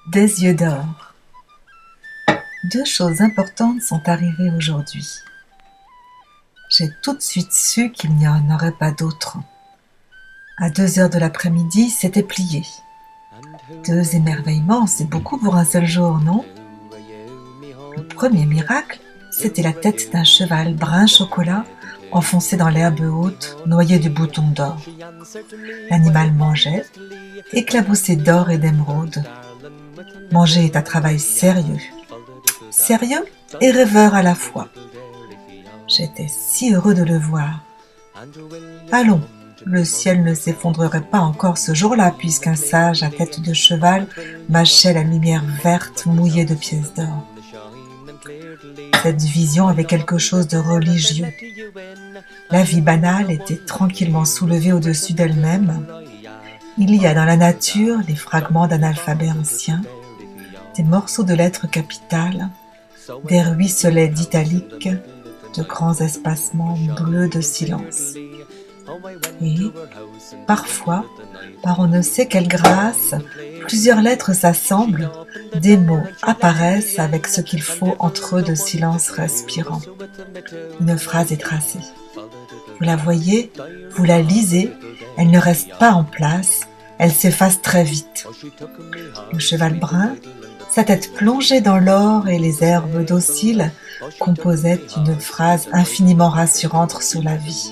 Des yeux d'or. Deux choses importantes sont arrivées aujourd'hui. J'ai tout de suite su qu'il n'y en aurait pas d'autres. À 2 heures de l'après-midi, c'était plié. 2 émerveillements, c'est beaucoup pour un seul jour, non? Le premier miracle, c'était la tête d'un cheval brun chocolat enfoncé dans l'herbe haute, noyé de boutons d'or. L'animal mangeait, éclaboussé d'or et d'émeraude. Manger est un travail sérieux et rêveur à la fois. J'étais si heureux de le voir. Allons, le ciel ne s'effondrerait pas encore ce jour-là, puisqu'un sage à tête de cheval mâchait la lumière verte mouillée de pièces d'or. Cette vision avait quelque chose de religieux. La vie banale était tranquillement soulevée au-dessus d'elle-même. Il y a dans la nature des fragments d'un alphabet ancien, des morceaux de lettres capitales, des ruisselets d'italique, de grands espacements bleus de silence. Et, parfois, par on ne sait quelle grâce, plusieurs lettres s'assemblent, des mots apparaissent avec ce qu'il faut entre eux de silence respirant. Une phrase est tracée. Vous la voyez, vous la lisez, elle ne reste pas en place, elle s'efface très vite. Le cheval brun, sa tête plongée dans l'or et les herbes dociles, composait une phrase infiniment rassurante sur la vie.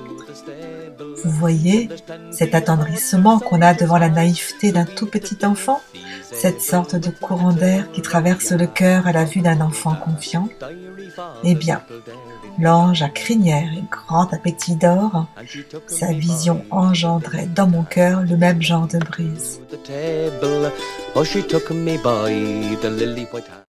Vous voyez cet attendrissement qu'on a devant la naïveté d'un tout petit enfant, cette sorte de courant d'air qui traverse le cœur à la vue d'un enfant confiant? Eh bien, l'ange à crinière et grand appétit d'or, sa vision engendrait dans mon cœur le même genre de brise.